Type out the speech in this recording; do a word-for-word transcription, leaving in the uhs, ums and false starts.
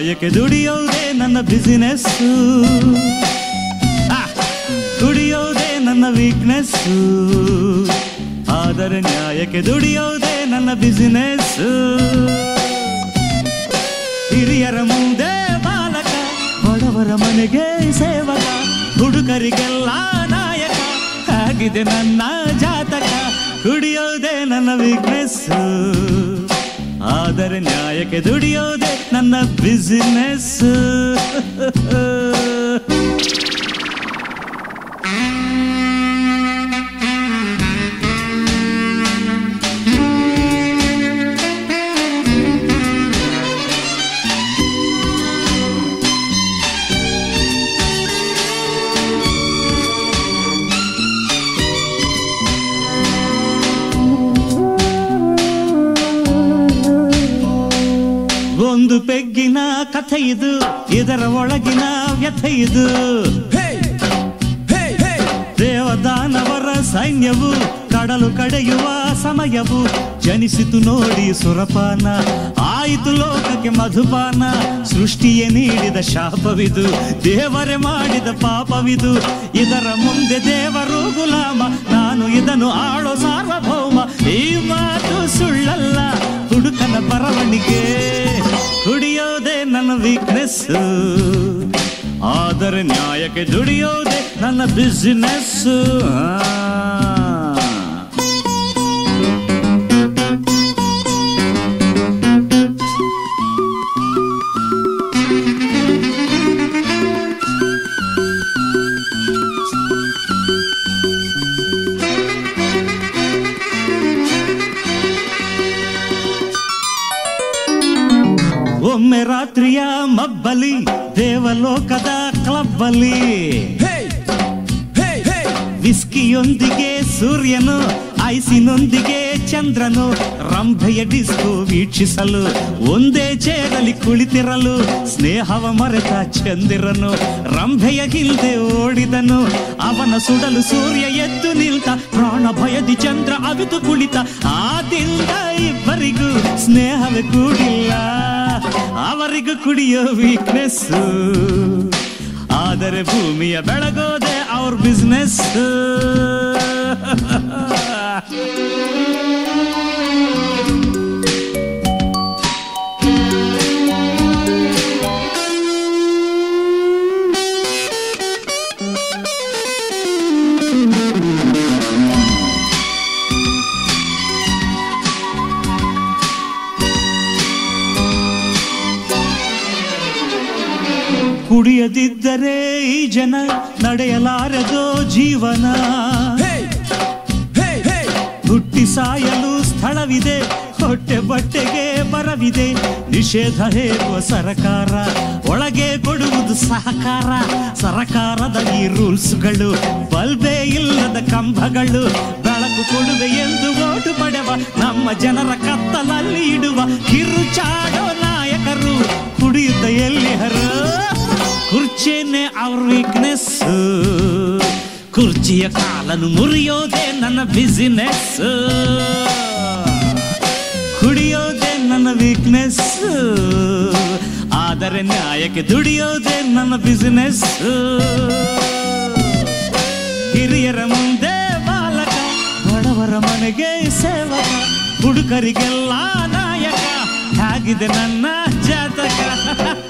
ನ್ಯಾಯಕ್ಕೆ ದುಡಿಯೋದೇ ನನ್ನ ಬಿಸಿನೆಸ್ಸು, ದುಡಿಯೋದೇ ನನ್ನ ವೀಕ್ನೆಸ್ಸು, ಆದರೆ ನ್ಯಾಯಕ್ಕೆ ದುಡಿಯೋದೇ ನನ್ನ ಬಿಸಿನೆಸ್ಸು. ಹಿರಿಯರ ಮುಂದೆ ಬಾಲಕ, ಬಡವರ ಮನೆಗೆ ಸೇವಕ, ಹುಡುಗರಿಗೆಲ್ಲ ನಾಯಕ, ಆಗಿದೆ ನನ್ನ ಜಾತಕ. ದುಡಿಯೋದೇ ನನ್ನ ವೀಕ್ನೆಸ್ಸು, ಆದರೆ ನ್ಯಾಯಕ್ಕೆ ದುಡಿಯೋದೇ ನನ್ನ ಬಿಸಿನೆಸ್ಸು. ಒಂದು ಪೆಗ್ಗಿನ ಕಥೆ ಇದು, ಇದರ ಒಳಗಿನ ವ್ಯಥೆ ಇದು. ದೇವದಾನವರ ಸೈನ್ಯವು ಕಡಲು ಕಡೆಯುವ ಸಮಯವು, ಜನಿಸಿತು ನೋಡಿ ಸುರಪಾನ, ಆಯಿತು ಲೋಕಕ್ಕೆ ಮಧುಪಾನ. ಸೃಷ್ಟಿಯೇ ನೀಡಿದ ಶಾಪವಿದು, ದೇವರೇ ಮಾಡಿದ ಪಾಪವಿದು. ಇದರ ಮುಂದೆ ದೇವರು ಗುಲಾಮ, ನಾನು ಇದನ್ನು ಆಳೋ ಸಾರ್ವಭೌಮ. ಈ ಮಾತು ಸುಳ್ಳಲ್ಲ, ಹುಡುಕನ ಬರವಣಿಗೆ. ದುಡಿಯೋದೇ ನನ್ನ ವೀಕ್ನೆಸ್ಸು, ಆದರೆ ನ್ಯಾಯಕ್ಕೆ ದುಡಿಯೋದೇ ನನ್ನ ಬಿಸಿನೆಸ್ಸು. ಒಮ್ಮೆ ರಾತ್ರಿಯ ಮಬ್ಬಲಿ, ದೇವಲೋಕದ ಕ್ಲಬ್ಬಲ್ಲಿ, ವಿಸ್ಕಿಯೊಂದಿಗೆ ಸೂರ್ಯನು, ಐಸಿನೊಂದಿಗೆ ಚಂದ್ರನು, ರಂಭೆಯ ಡಿಸ್ಕೋ ವೀಕ್ಷಿಸಲು ಒಂದೇ ಚೇರಲ್ಲಿ ಕುಳಿತಿರಲು. ಸ್ನೇಹವ ಮರೆತ ಚಂದಿರನು ರಂಭೆಯ ಹಿಂದೆ ಓಡಿದನು, ಅವನ ಸುಡಲು ಸೂರ್ಯ ಎದ್ದು ನಿಲ್ತ, ಪ್ರಾಣ ಭಯದಿ ಚಂದ್ರ ಅವಿತು ಕುಳಿತ. ಆದಿಂದ ಇಬ್ಬರಿಗೂ ಸ್ನೇಹವೇ ಕೂಡಿಲ್ಲ, ಅವರಿಗೂ ಕುಡಿಯೋ ವೀಕ್ನೆಸ್ಸು, ಆದರೆ ಭೂಮಿಯ ಬೆಳಗೋದೆ ಅವ್ರ ಬಿಸ್ನೆಸ್. ಕುಡಿಯದಿದ್ದರೆ ಈ ಜನ ನಡೆಯಲಾರದೋ ಜೀವನ. ಹುಟ್ಟಿ ಸಾಯಲು ಸ್ಥಳವಿದೆ, ಹೊಟ್ಟೆ ಬಟ್ಟೆಗೆ ಬರವಿದೆ. ನಿಷೇಧ ಹೇಳುವ ಸರಕಾರ, ಒಳಗೆ ಕೊಡುವುದು ಸಹಕಾರ. ಸರಕಾರದ ಈ ರೂಲ್ಸ್ಗಳು, ಬಲ್ಬೇ ಇಲ್ಲದ ಕಂಬಗಳು. ಬೆಳಕು ಕೊಡುವೆ ಎಂದು ಓಟು ಪಡೆವ, ನಮ್ಮ ಜನರ ಕತ್ತಲಲ್ಲಿ ಇಡುವ ಕಿರುಚಾಡೋ ನಾಯಕರು ಕುಡಿಯುತ್ತ ಎಲ್ಲಿಹರು. ಕುರ್ಚಿನೇ ಅವ್ರ ವೀಕ್ನೆಸ್, ಕುರ್ಚಿಯ ಕಾಲನ್ನು ಮುರಿಯೋದೇ ನನ್ನ ಬಿಸಿನೆಸ್. ಕುಡಿಯೋದೇ ನನ್ನ ವೀಕ್ನೆಸ್, ಆದರೆ ನ್ಯಾಯಕ್ಕೆ ದುಡಿಯೋದೇ ನನ್ನ ಬಿಸಿನೆಸ್. ಹಿರಿಯರ ಮುಂದೆ ಬಾಲಕ, ಬಡವರ ಮನೆಗೆ ಸೇವಕ, ಹುಡುಗರಿಗೆಲ್ಲ ನಾಯಕ, ಆಗಿದೆ ನನ್ನ ಜಾತಕ.